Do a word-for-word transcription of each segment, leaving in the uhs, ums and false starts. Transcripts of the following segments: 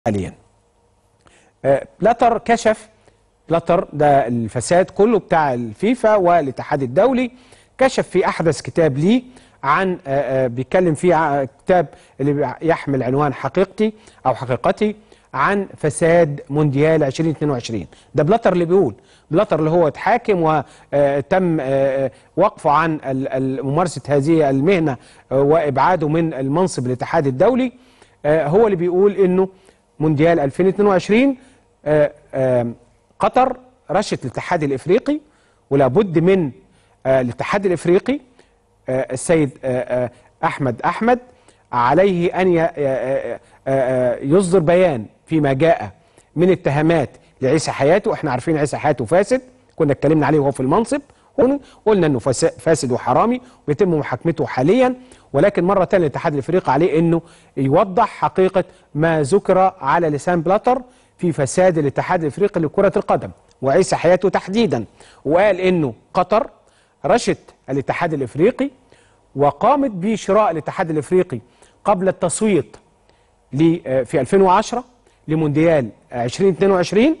حاليا. بلاتر كشف بلاتر ده الفساد كله بتاع الفيفا والاتحاد الدولي، كشف في احدث كتاب ليه عن بيتكلم فيه كتاب اللي يحمل عنوان حقيقتي او حقيقتي عن فساد مونديال ألفين واثنين وعشرين. ده بلاتر اللي بيقول، بلاتر اللي هو اتحاكم وتم وقفه عن ممارسه هذه المهنه وابعاده من المنصب الاتحاد الدولي. هو اللي بيقول انه مونديال ألفين واثنين وعشرين قطر رشت الاتحاد الافريقي، ولا بد من الاتحاد الافريقي السيد احمد احمد عليه ان يصدر بيان فيما جاء من اتهامات لعيسى حياته. احنا عارفين عيسى حياته فاسد، كنا اتكلمنا عليه وهو في المنصب، قلنا انه فاسد وحرامي ويتم محاكمته حاليا، ولكن مره ثانيه الاتحاد الافريقي عليه انه يوضح حقيقه ما ذكر على لسان بلاتر في فساد الاتحاد الافريقي لكره القدم وعيسى حياته تحديدا. وقال انه قطر رشت الاتحاد الافريقي وقامت بشراء الاتحاد الافريقي قبل التصويت في ألفين وعشرة لمونديال ألفين واثنين وعشرين،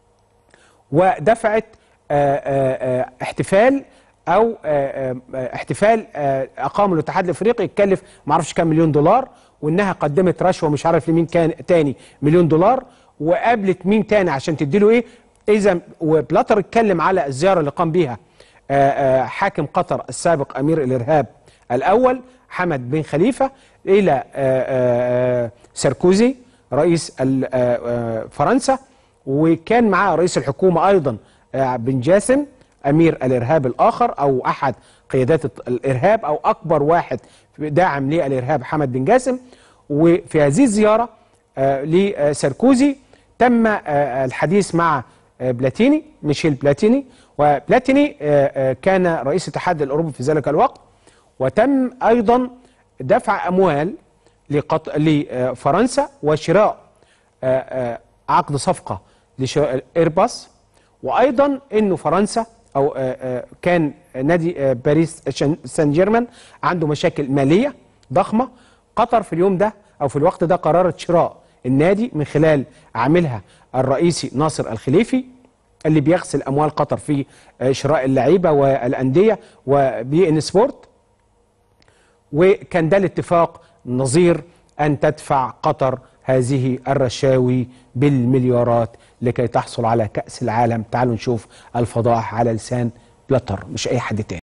ودفعت احتفال او احتفال اقامه الاتحاد الافريقي يتكلف ما اعرفش كام مليون دولار، وانها قدمت رشوه مش عارف لمين كان تاني مليون دولار، وقابلت مين تاني عشان تديله ايه. اذا وبلاتر اتكلم على الزياره اللي قام بيها حاكم قطر السابق امير الارهاب الاول حمد بن خليفه الى ساركوزي رئيس فرنسا، وكان معاه رئيس الحكومه ايضا بن جاسم امير الارهاب الاخر او احد قيادات الارهاب او اكبر واحد داعم للارهاب حمد بن جاسم. وفي هذه الزياره لساركوزي تم الحديث مع بلاتيني ميشيل بلاتيني، وبلاتيني كان رئيس الاتحاد الاوروبي في ذلك الوقت، وتم ايضا دفع اموال لفرنسا وشراء عقد صفقه لايرباص، وايضا انه فرنسا او كان نادي باريس سان جيرمان عنده مشاكل ماليه ضخمه. قطر في اليوم ده او في الوقت ده قررت شراء النادي من خلال عاملها الرئيسي ناصر الخليفي اللي بيغسل اموال قطر في شراء اللعيبه والانديه وبي ان سبورت، وكان ده الاتفاق نظير ان تدفع قطر هذه الرشاوي بالمليارات لكي تحصل على كأس العالم. تعالوا نشوف الفضائح على لسان بلاتر مش اي حد تاني.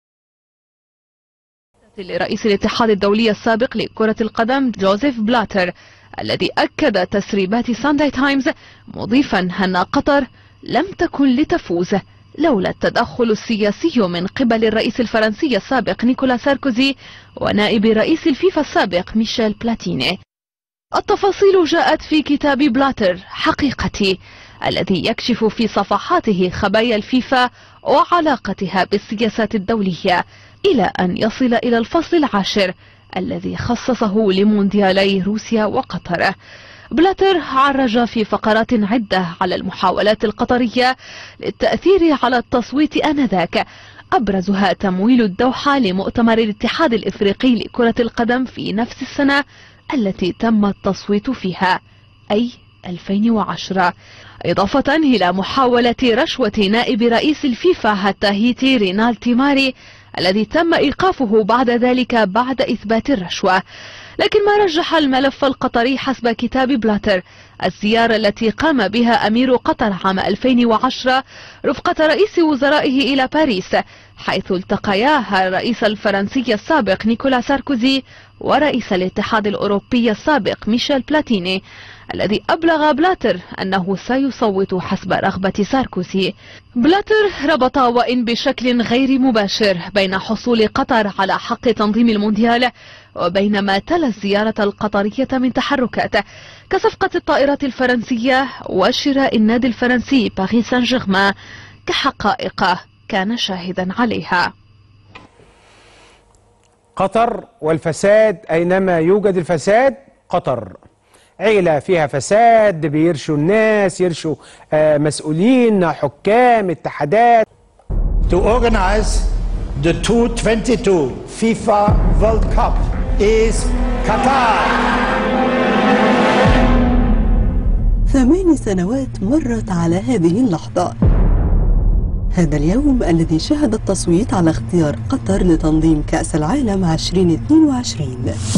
لرئيس الاتحاد الدولي السابق لكرة القدم جوزيف بلاتر الذي أكد تسريبات سانداي تايمز مضيفا أن قطر لم تكن لتفوز لولا التدخل السياسي من قبل الرئيس الفرنسي السابق نيكولا ساركوزي ونائب رئيس الفيفا السابق ميشيل بلاتيني. التفاصيل جاءت في كتاب بلاتر حقيقتي الذي يكشف في صفحاته خبايا الفيفا وعلاقتها بالسياسات الدولية إلى أن يصل إلى الفصل العاشر الذي خصصه لمونديالي روسيا وقطر. بلاتر عرج في فقرات عدة على المحاولات القطرية للتأثير على التصويت آنذاك، أبرزها تمويل الدوحة لمؤتمر الاتحاد الإفريقي لكرة القدم في نفس السنة التي تم التصويت فيها أي ألفين وعشرة، إضافة إلى محاولة رشوة نائب رئيس الفيفا التاهيتي رينال تيماري الذي تم إيقافه بعد ذلك بعد إثبات الرشوة. لكن ما رجح الملف القطري حسب كتاب بلاتر الزيارة التي قام بها أمير قطر عام ألفين وعشرة رفقة رئيس وزرائه إلى باريس، حيث التقيا الرئيس الفرنسي السابق نيكولا ساركوزي ورئيس الاتحاد الأوروبي السابق ميشيل بلاتيني، الذي أبلغ بلاتر أنه سيصوت حسب رغبة ساركوزي. بلاتر ربط وإن بشكل غير مباشر بين حصول قطر على حق تنظيم المونديال وبين ما تلا الزيارة القطرية من تحركات كصفقة الطائرات الفرنسية وشراء النادي الفرنسي باريس سان جيرمان كحقائق كان شاهدا عليها. قطر والفساد، أينما يوجد الفساد قطر. عيلة فيها فساد بيرشوا الناس، يرشوا آه مسؤولين حكام اتحادات. To organize the two thousand twenty-two FIFA World Cup is Qatar. ثمان سنوات مرت على هذه اللحظة، هذا اليوم الذي شهد التصويت على اختيار قطر لتنظيم كأس العالم ألفين واثنين وعشرين.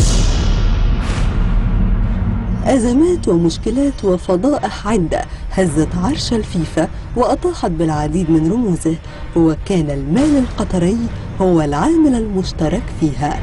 أزمات ومشكلات وفضائح عدة هزت عرش الفيفا وأطاحت بالعديد من رموزه، وكان المال القطري هو العامل المشترك فيها.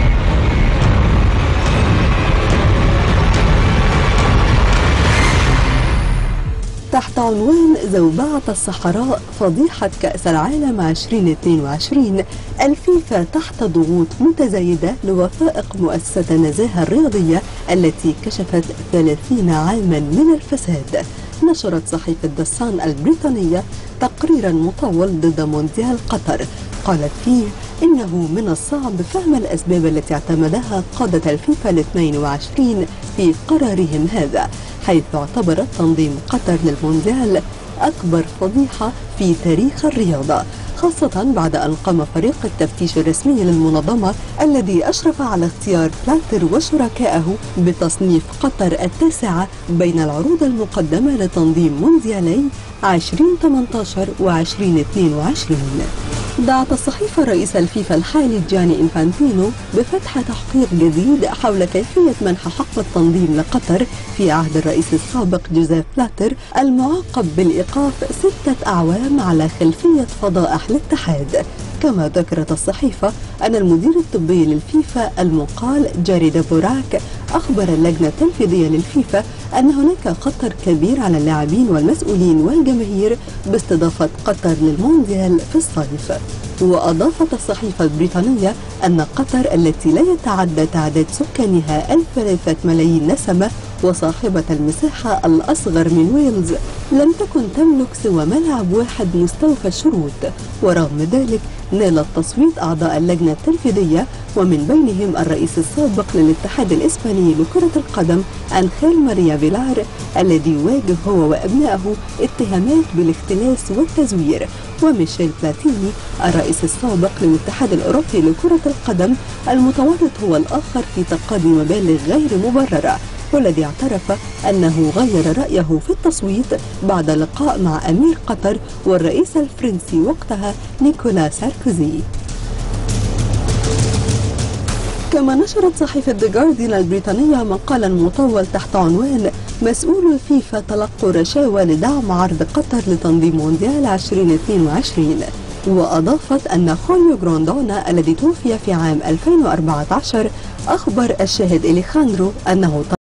تحت عنوان زوبعة الصحراء فضيحة كأس العالم ألفين واثنين وعشرين، الفيفا تحت ضغوط متزايدة لوثائق مؤسسة النزاهة الرياضية التي كشفت ثلاثين عاما من الفساد. نشرت صحيفة ذا صن البريطانية تقريرا مطول ضد مونديال قطر، قالت فيه إنه من الصعب فهم الأسباب التي اعتمدها قادة الفيفا الاثنين وعشرين في قرارهم هذا، حيث اعتبرت تنظيم قطر للمونديال أكبر فضيحة في تاريخ الرياضة، خاصة بعد أن قام فريق التفتيش الرسمي للمنظمة الذي أشرف على اختيار بلاتر وشركائه بتصنيف قطر التاسعة بين العروض المقدمة لتنظيم مونديالي ألفين وثمانية عشر وألفين واثنين وعشرين. دعت الصحيفة رئيس الفيفا الحالي جاني إنفانتينو بفتح تحقيق جديد حول كيفية منح حق التنظيم لقطر في عهد الرئيس السابق جوزيف بلاتر المعاقب بالإيقاف ستة أعوام على خلفية فضائح الاتحاد. كما ذكرت الصحيفة أن المدير الطبي للفيفا المقال جاري دبوراك أخبر اللجنة التنفيذية للفيفا أن هناك خطر كبير على اللاعبين والمسؤولين والجماهير باستضافة قطر للمونديال في الصيف. وأضافت الصحيفة البريطانية أن قطر التي لا يتعدى تعداد سكانها ألف وثلاثمائة ملايين نسمة وصاحبة المساحة الأصغر من ويلز لم تكن تملك سوى ملعب واحد مستوفى الشروط، ورغم ذلك نال التصويت أعضاء اللجنة التنفيذية ومن بينهم الرئيس السابق للاتحاد الإسباني لكرة القدم أنخيل ماريا فيلار الذي يواجه هو وأبنائه اتهامات بالاختلاس والتزوير، وميشيل بلاتيني الرئيس السابق للاتحاد الأوروبي لكرة القدم المتورط هو الآخر في تقاضي مبالغ غير مبررة، والذي اعترف أنه غير رأيه في التصويت بعد لقاء مع أمير قطر والرئيس الفرنسي وقتها نيكولا ساركوزي. كما نشرت صحيفة The Guardian البريطانية مقالا مطول تحت عنوان مسؤول الفيفا تلقوا رشاوى لدعم عرض قطر لتنظيم مونديال ألفين واثنين وعشرين، وأضافت أن خوليو غروندونا الذي توفي في عام ألفين وأربعة عشر أخبر الشاهد إليخاندرو أنه